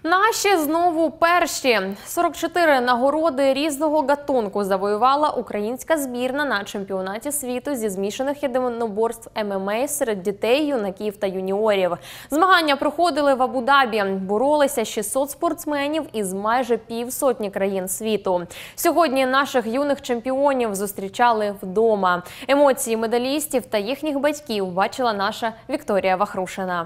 Наші знову перші. 44 нагороди різного гатунку завоювала українська збірна на чемпіонаті світу зі змішаних єдиноборств ММА серед дітей, юнаків та юніорів. Змагання проходили в Абу-Дабі. Боролися 600 спортсменів із майже півсотні країн світу. Сьогодні наших юних чемпіонів зустрічали вдома. Емоції медалістів та їхніх батьків бачила наша Вікторія Вахрушина.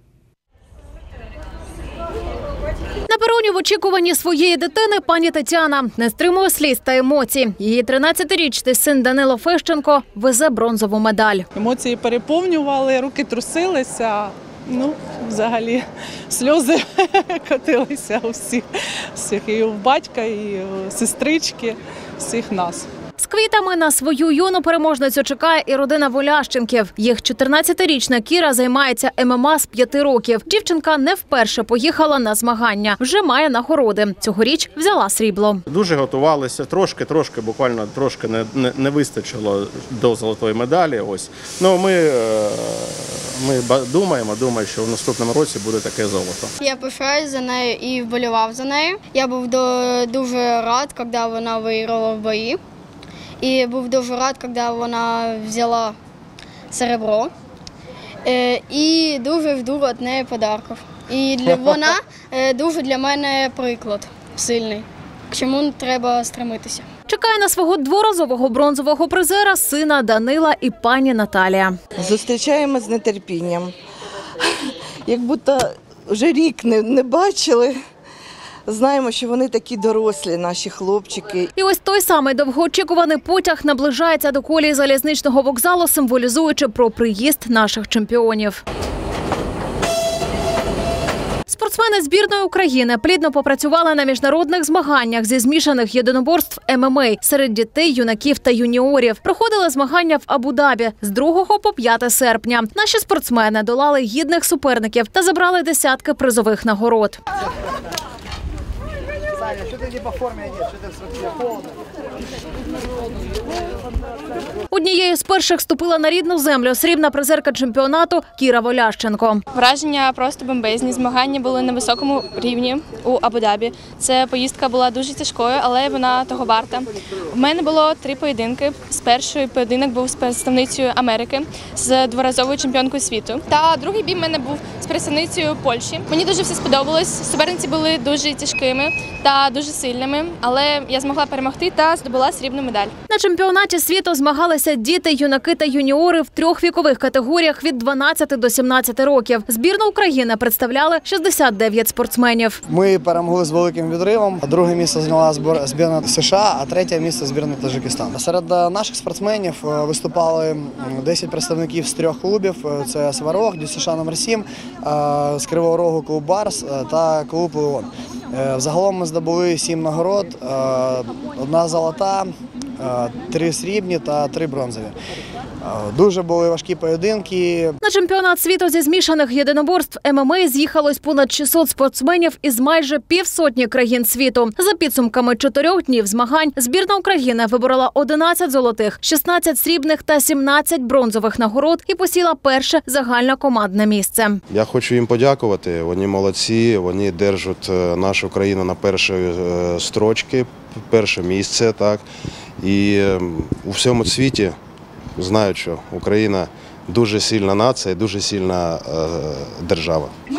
На пероні в очікуванні своєї дитини пані Тетяна не стримує сліз та емоцій. Її 13-річний син Данило Фещенко везе бронзову медаль. Емоції переповнювали, руки трусилися. Взагалі, сльози котилися у всіх, і у батька, і у сестрички, всіх нас. З квітами на свою юну переможницю чекає і родина Волященків. Їх 14-річна Кіра займається ММА з 5 років. Дівчинка не вперше поїхала на змагання. Вже має нагороди. Цьогоріч взяла срібло. Дуже готувалися, буквально трошки не вистачило до золотої медалі. Ми думаємо, що в наступному році буде таке золото. Я пишаюсь за нею і вболівав за нею. Я був дуже рад, коли вона виграла в бої. І був дуже рад, коли вона взяла серебро. І дуже жду від неї подарунків. І вона дуже для мене приклад сильний, к чому треба стремитися. Чекає на свого дворазового бронзового призера сина Данила і пані Наталія. Зустрічаємо з нетерпінням. Як будто вже рік не бачили. Знаємо, що вони такі дорослі, наші хлопчики. І ось той самий довгоочікуваний потяг наближається до колії залізничного вокзалу, символізуючи про приїзд наших чемпіонів. Спортсмени збірної України плідно попрацювали на міжнародних змаганнях зі змішаних єдиноборств ММА серед дітей, юнаків та юніорів. Проходили змагання в Абу-Дабі з 2 по 5 серпня. Наші спортсмени долали гідних суперників та забрали десятки призових нагород. Однією з перших ступила на рідну землю срібна призерка чемпіонату Кіра Волященко. Враження просто бомбезні. Змагання були на високому рівні у Абу-Дабі. Це поїздка була дуже тяжкою, але вона того варта. У мене було 3 поєдинки. Перший поєдинок був з представницею Америки, з дворазовою чемпіонкою світу. Та другий бій в мене був з представницею Польщі. Мені дуже все сподобалось. Суперниці були дуже тяжкими та дуже сильними, але я змогла перемогти та здобула срібну медаль. На чемпіонаті світу змагалися діти, юнаки та юніори в 3 вікових категоріях від 12 до 17 років. Збірну України представляли 69 спортсменів. Ми перемогли з великим відривом. Друге місце зайняла збірна США, а третє місце збірна Таджикистану. Серед наших спортсменів виступали 10 представників з 3 клубів. Це Сварог, ДЮСШ номер 7, з Кривого Рогу клуб Барс та клуб Леон. Взагалом ми здобули 7 нагород, 1 золота, 3 срібні та 3 бронзові. Дуже були важкі поєдинки. На чемпіонат світу зі змішаних єдиноборств ММА з'їхалось понад 600 спортсменів із майже півсотні країн світу. За підсумками 4 днів змагань збірна України виборола 11 золотих, 16 срібних та 17 бронзових нагород і посіла перше загальнокомандне місце. Я хочу їм подякувати, вони молодці, вони держать нашу країну на першій строчці, перше місце. Так. І у всьому світі знають, що Україна дуже сильна нація, дуже сильна держава. Ми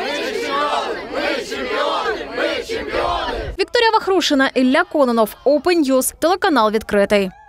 чемпіони! Вікторія Вахрушина, Ілля Кононов, Open News, телеканал «Відкритий».